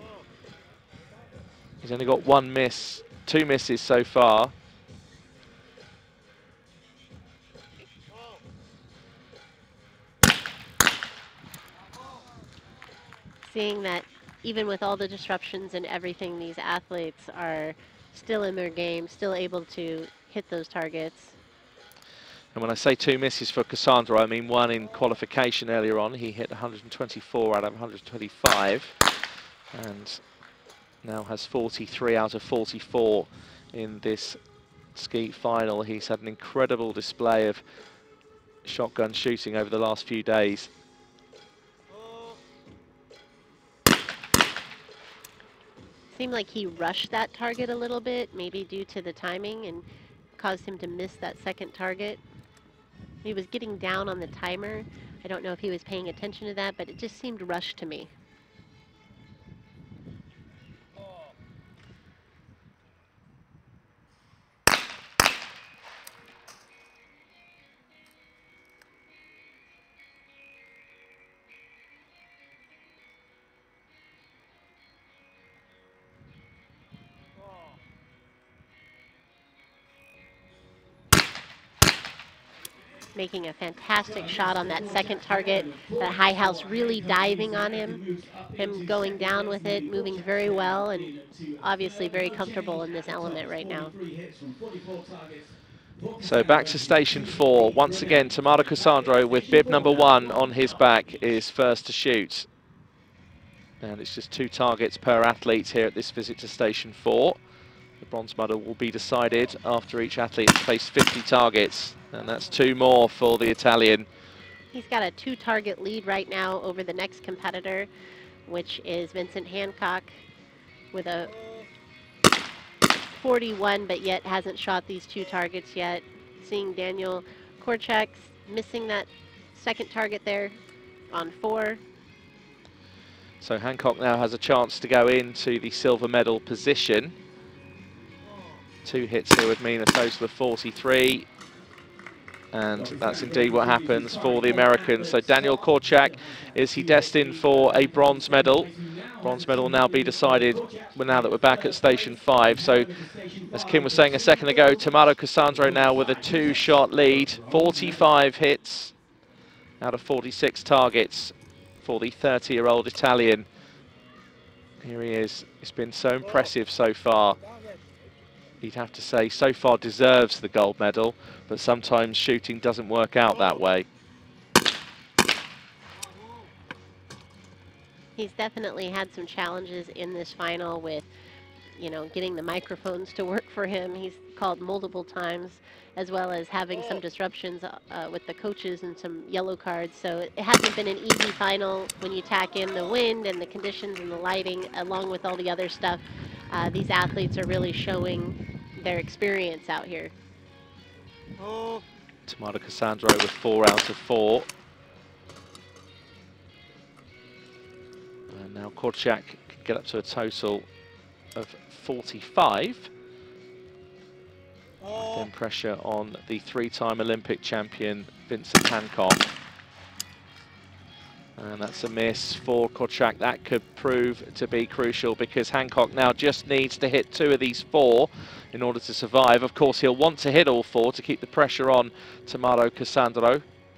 He's only got 1 miss, 2 misses so far. Seeing that even with all the disruptions and everything, these athletes are still in their game, still able to hit those targets. And when I say 2 misses for Cassandro, I mean 1 in qualification earlier on. He hit 124 out of 125 and now has 43 out of 44 in this skeet final. He's had an incredible display of shotgun shooting over the last few days. Seemed like he rushed that target a little bit, maybe due to the timing, and caused him to miss that second target. He was getting down on the timer. I don't know if he was paying attention to that, but it just seemed rushed to me. Making a fantastic shot on that second target. That high house really diving on him going down with it, moving very well, and obviously very comfortable in this element right now. So back to station 4. Once again, Tamara Cassandro with bib number 1 on his back is first to shoot. And it's just 2 targets per athlete here at this visit to station 4. The bronze medal will be decided after each athlete has faced 50 targets. And that's 2 more for the Italian. He's got a 2-target lead right now over the next competitor, which is Vincent Hancock with a 41, but yet hasn't shot these 2 targets yet. Seeing Daniel Korczak missing that second target there on 4. So Hancock now has a chance to go into the silver medal position. 2 hits here would mean a total of 43. And that's indeed what happens for the Americans. So Daniel Korczak, is he destined for a bronze medal? Bronze medal will now be decided now that we're back at station 5. So as Kim was saying a second ago, Tamara Cassandro now with a 2-shot lead, 45 hits. out of 46 targets for the 30-year-old Italian. Here he is. It's been so impressive so far. You'd have to say so far deserves the gold medal, but sometimes shooting doesn't work out that way. He's definitely had some challenges in this final with, you know, getting the microphones to work for him. He's called multiple times, as well as having some disruptions with the coaches and some yellow cards. So it hasn't been an easy final when you tack in the wind and the conditions and the lighting, along with all the other stuff. These athletes are really showing their experience out here. Tamara Cassandro with 4 out of 4. And now Korczak can get up to a total of 45. Then pressure on the 3-time Olympic champion Vincent Hancock. And that's a miss for Korczak. That could prove to be crucial because Hancock now just needs to hit 2 of these 4 in order to survive. Of course, he'll want to hit all 4 to keep the pressure on Tamara Cassandro.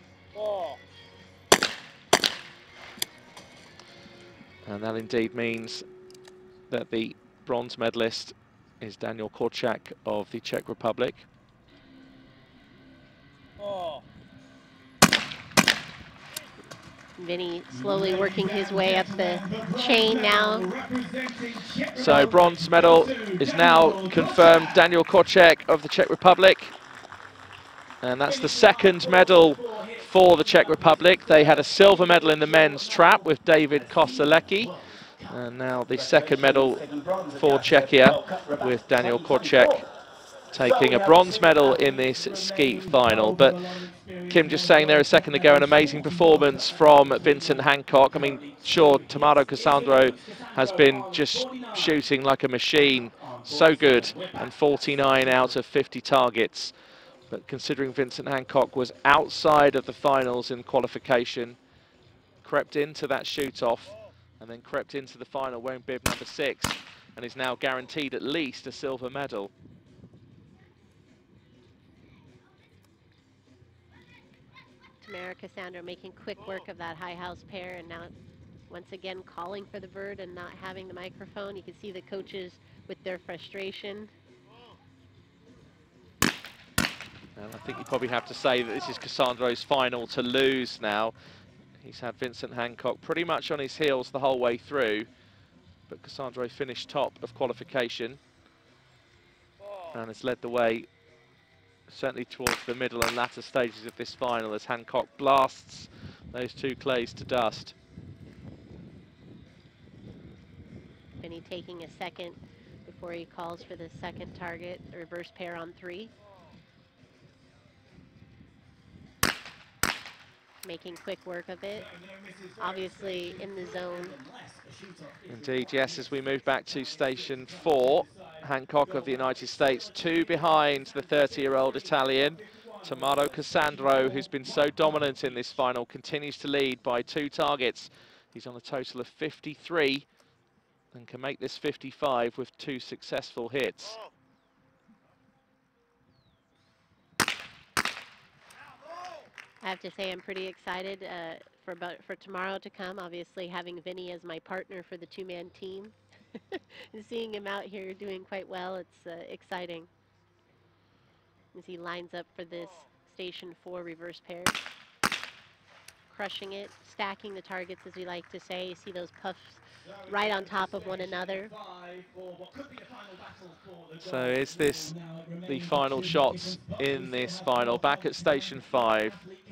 And that indeed means that the bronze medalist is Daniel Korczak of the Czech Republic. Vinny slowly working his way up the chain now. So bronze medal is now confirmed, Daniel Korczak of the Czech Republic. And that's the 2nd medal for the Czech Republic. They had a silver medal in the men's trap with David Kosalecki. And now the 2nd medal for Czechia with Daniel Korczak taking a bronze medal in this skeet final. But Kim just saying there a second ago, an amazing performance from Vincent Hancock. I mean, sure, Tamara Cassandro has been just shooting like a machine. So good, and 49 out of 50 targets. But considering Vincent Hancock was outside of the finals in qualification, crept into that shoot-off, and then crept into the final wearing bib number 6, and is now guaranteed at least a silver medal. Tamara Cassandro making quick work of that high house pair, and now once again calling for the bird and not having the microphone. You can see the coaches with their frustration. And I think you probably have to say that this is Cassandro's final to lose now. He's had Vincent Hancock pretty much on his heels the whole way through, but Cassandro finished top of qualification and has led the way certainly towards the middle and latter stages of this final as Hancock blasts those 2 clays to dust. Vinny taking a second before he calls for the 2nd target, the reverse pair on 3. Making quick work of it, obviously in the zone. Indeed, yes, as we move back to station 4, Hancock of the United States, 2 behind the 30-year-old Italian. Tamara Cassandro, who's been so dominant in this final, continues to lead by 2 targets. He's on a total of 53 and can make this 55 with 2 successful hits. I have to say I'm pretty excited for tomorrow to come. Obviously, having Vinny as my partner for the 2-man team and seeing him out here doing quite well, it's exciting as he lines up for this station 4 reverse pair. Crushing it, stacking the targets, as we like to say. You see those puffs right on top of one another. So is this the final shots in this final? Back at station 5.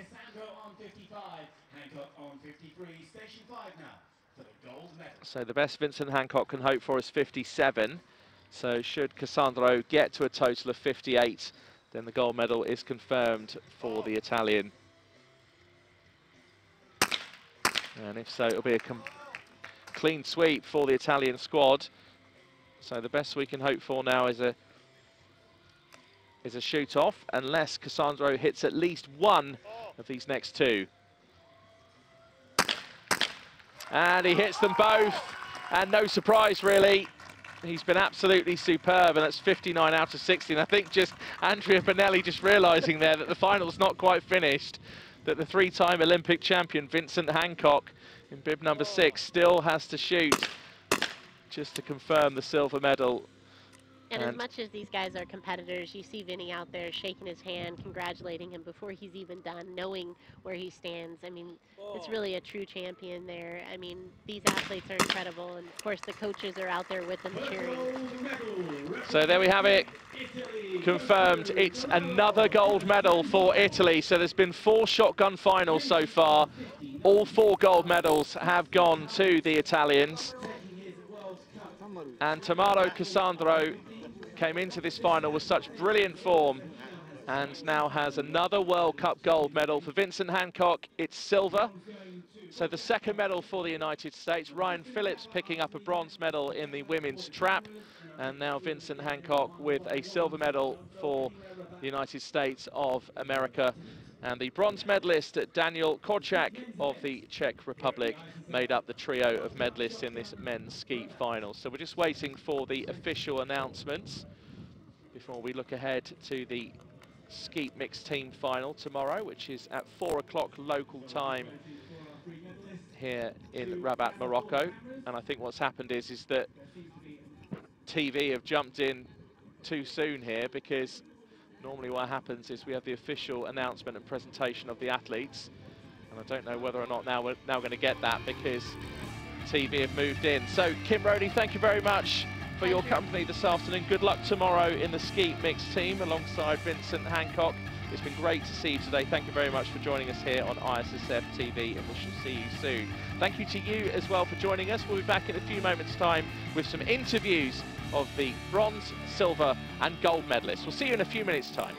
So the best Vincent Hancock can hope for is 57. So should Cassandro get to a total of 58, then the gold medal is confirmed for the Italian. And if so, it'll be a clean sweep for the Italian squad. So the best we can hope for now is a shoot-off, unless Cassandro hits at least 1 of these next 2. And he hits them both, and no surprise really. He's been absolutely superb, and that's 59 out of 60. And I think just Andrea Bonelli just realising there that the final's not quite finished. that the three-time Olympic champion Vincent Hancock in bib number 6 still has to shoot just to confirm the silver medal. And as much as these guys are competitors, you see Vinny out there shaking his hand, congratulating him before he's even done, knowing where he stands. I mean, it's really a true champion there. I mean, these athletes are incredible, and of course the coaches are out there with them cheering. So there we have it, confirmed. It's another gold medal for Italy. So there's been 4 shotgun finals so far. All 4 gold medals have gone to the Italians. And Tamaro Cassandro came into this final with such brilliant form and now has another World Cup gold medal. For Vincent Hancock, it's silver. So the second medal for the United States. Ryan Phillips picking up a bronze medal in the women's trap. And now Vincent Hancock with a silver medal for the United States of America. And the bronze medalist, Daniel Korczak of the Czech Republic, made up the trio of medalists in this men's skeet final. So we're just waiting for the official announcements before we look ahead to the skeet mixed team final tomorrow, which is at 4 o'clock local time here in Rabat, Morocco. And I think what's happened is that TV have jumped in too soon here, because normally what happens is we have the official announcement and presentation of the athletes, and I don't know whether or not now we're going to get that because TV have moved in. So Kim Rodey, thank you very much for your company this afternoon. Good luck tomorrow in the skeet mixed team alongside Vincent Hancock. It's been great to see you today. Thank you very much for joining us here on ISSF TV, and we shall see you soon. Thank you to you as well for joining us. We'll be back in a few moments' time with some interviews of the bronze, silver and gold medalists. We'll see you in a few minutes' time.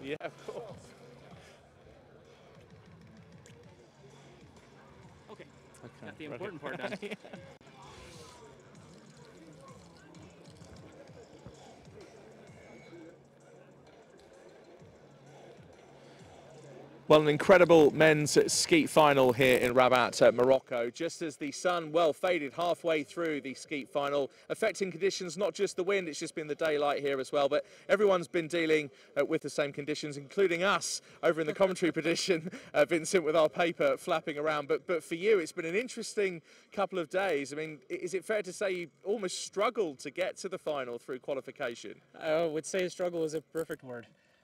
Yeah, of course. Okay. Got the important part done. Yeah. Well, an incredible men's skeet final here in Rabat, Morocco. Just as the sun, well, faded halfway through the skeet final, affecting conditions, not just the wind, it's just been the daylight here as well, but everyone's been dealing with the same conditions, including us over in the commentary position, Vincent, with our paper flapping around. But for you, it's been an interesting couple of days. I mean, is it fair to say you almost struggled to get to the final through qualification? I would say struggle is a perfect word.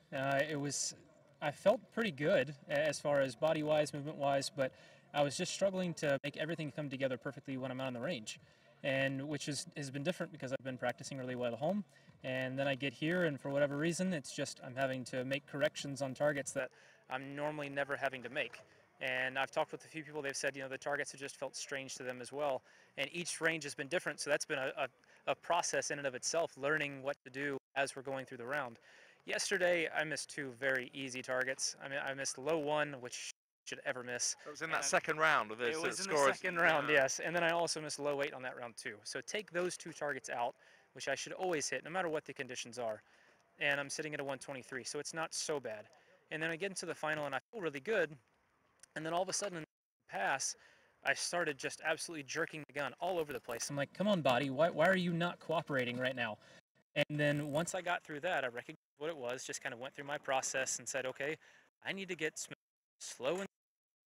I felt pretty good as far as body-wise, movement-wise, but I was just struggling to make everything come together perfectly when I'm out on the range, and which has been different because I've been practicing really well at home, and then I get here, and for whatever reason, it's just I'm having to make corrections on targets that I'm normally never having to make. And I've talked with a few people, they've said, the targets have just felt strange to them as well, and each range has been different, so that's been a process in and of itself, learning what to do as we're going through the round. Yesterday, I missed two very easy targets. I mean, I missed low one, which should ever miss. It was in that second round with the It was in the second round, yes. And then I also missed low 8 on that round too. So take those two targets out, which I should always hit, no matter what the conditions are. And I'm sitting at a 123, so it's not so bad. And then I get into the final, and I feel really good. And then all of a sudden, in the pass, I started just absolutely jerking the gun all over the place. I'm like, come on, body, why are you not cooperating right now? And then once I got through that, I recognized what it was, just kind of went through my process and said, okay, I need to get slow and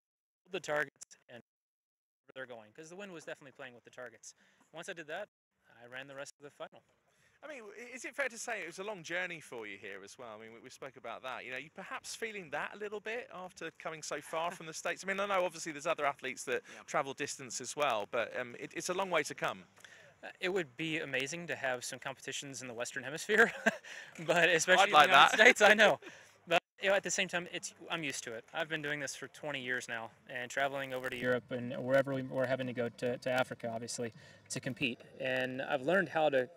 the targets and where they're going, because the wind was definitely playing with the targets. Once I did that, I ran the rest of the final. I mean, is it fair to say it was a long journey for you here as well? I mean, we spoke about that. You perhaps feeling that a little bit after coming so far from the States? I mean, I know obviously there's other athletes that travel distance as well, but it's a long way to come. It would be amazing to have some competitions in the Western Hemisphere, but especially I'd like in the United that. States, I know. But at the same time, I'm used to it. I've been doing this for 20 years now, and traveling over to Europe and wherever we're having to go to Africa, obviously, to compete. And I've learned how to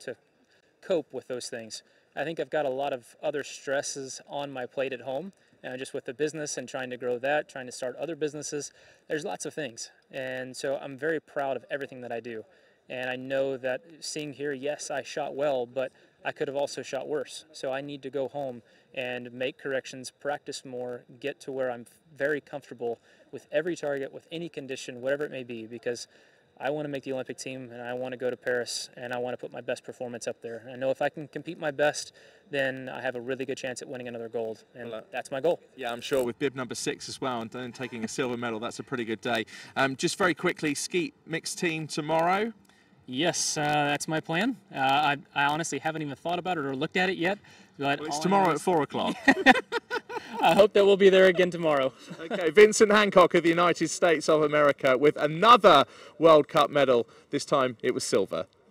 cope with those things. I think I've got a lot of other stresses on my plate at home, just with the business and trying to grow that, trying to start other businesses. There's lots of things, and so I'm very proud of everything that I do. And I know that seeing here, yes, I shot well, but I could have also shot worse. So I need to go home and make corrections, practice more, get to where I'm very comfortable with every target, with any condition, whatever it may be, because I want to make the Olympic team, and I want to go to Paris, and I want to put my best performance up there. And I know if I can compete my best, then I have a really good chance at winning another gold, and that's my goal. Yeah, I'm sure with bib number 6 as well, and then taking a silver medal, that's a pretty good day. Just very quickly, skeet mixed team tomorrow. Yes, that's my plan. I honestly haven't even thought about it or looked at it yet. But well, it's tomorrow at 4 o'clock. I hope that we'll be there again tomorrow. Okay, Vincent Hancock of the United States of America with another World Cup medal. This time it was silver.